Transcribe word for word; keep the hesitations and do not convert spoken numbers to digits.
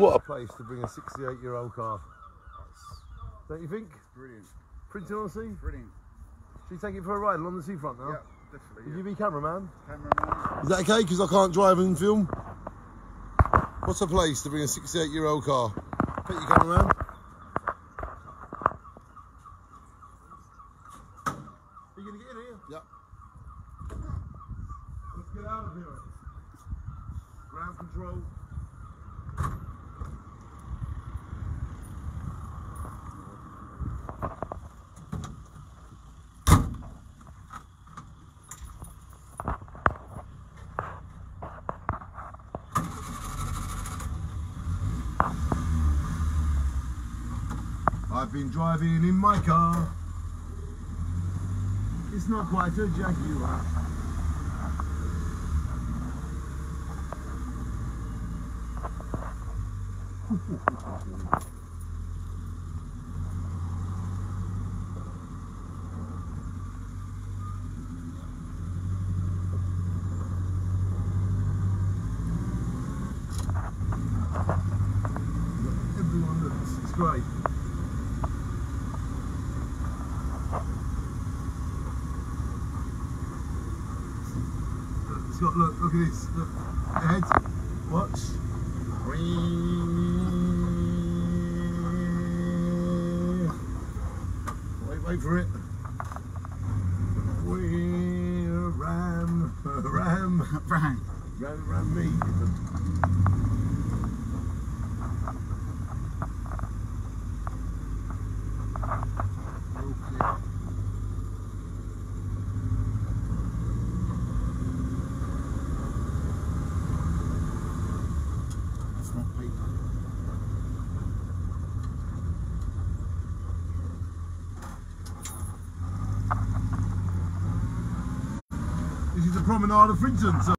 What a place to bring a sixty-eight year old car. Don't you think? Brilliant. Printing on the sea? Brilliant. Should we take it for a ride along the seafront now? Yeah, definitely. Would Yeah. you be cameraman? Cameraman. Is that okay? Because I can't drive and film. What's a place to bring a sixty-eight year old car? Put your cameraman. Are you going to get in here? Yep. Let's get out of here. Ground control. I've been driving in my car. It's not quite a Jaguar. Everyone looks, it's great. Look, look, look at this. Look, ahead. Watch. Wait, wait for it. We're ram, ram, ram, ram, ram me. Okay. This is the promenade of Frinton. So